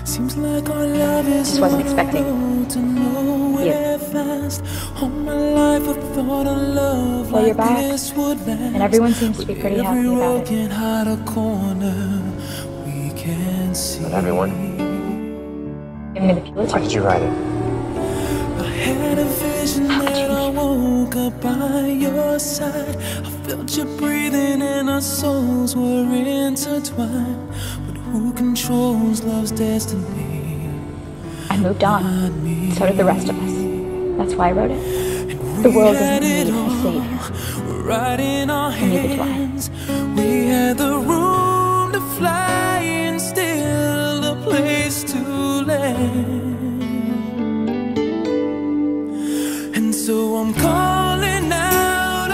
Seems like our love is Just wasn't expecting you. Well, you're back, and everyone seems to be pretty happy about it. Not everyone. Give me the Pulitzer. Why did you write it? I had a vision that I woke up by your side. I felt you breathing and our souls were intertwined. But who controls love's destiny? I moved on. So did the rest of us. That's why I wrote it. The world doesn't need a savior. Right in our And neither do I. hands. We had the room to fly and still a place to land. And so I'm calling out,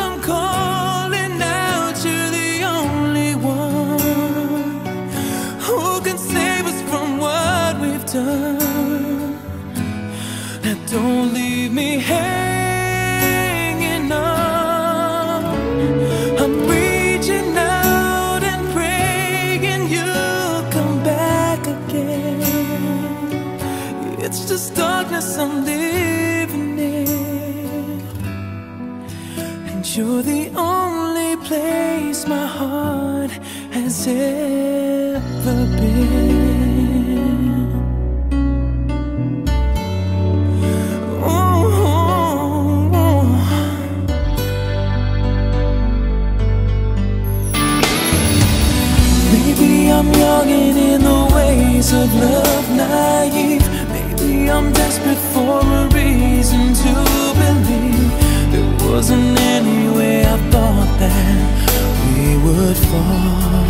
you're the only one who can save us from what we've done. Now don't leave me hanging on. I'm reaching out and praying you'll come back again. It's just darkness I'm living in, and you're the only place my heart has ever been. Maybe I'm young and in the ways of love naive. Maybe I'm desperate for a reason to believe. There wasn't any way I thought that we would fall.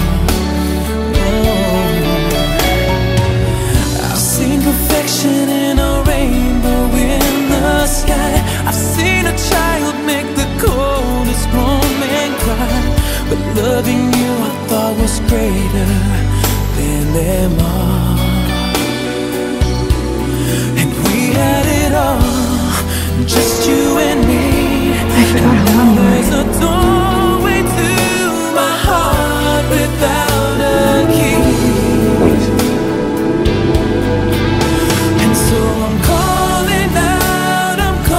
Oh. I've seen perfection in a rainbow in the sky. I've seen a child make the coldest grown man cry. But loving you I thought was greater than them all. And we had it all, just you and me. I forgot how long you were. There's a doorway to my heart without a key. And so I'm calling out,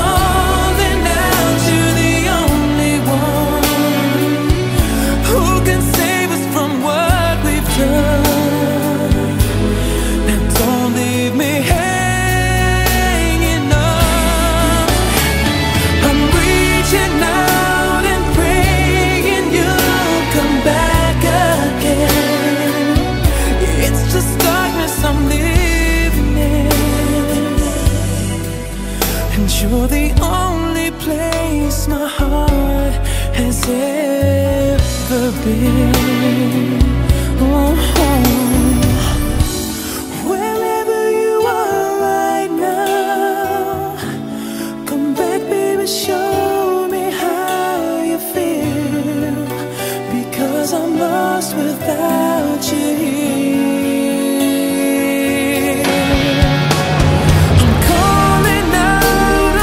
you're the only one who can save us from what we've done. Now don't leave me hanging on. I'm reaching out and praying you'll come back again. It's just darkness I'm living in, and you're the only place my heart has ever been. Oh, wherever you are right now, come back, baby, show me how you feel. Because I'm lost without you here. I'm calling out,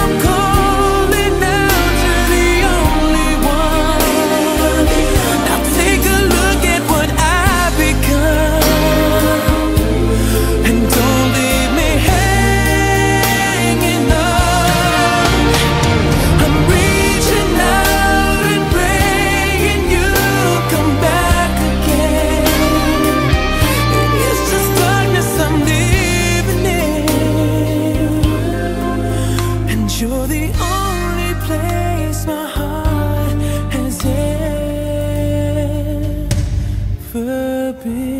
you're the only one. Now take a look at what I've become, and don't leave me hanging on. I'm reaching out and praying you'll come back again. It's just darkness I'm living in, and you're the only place my heart has ever been.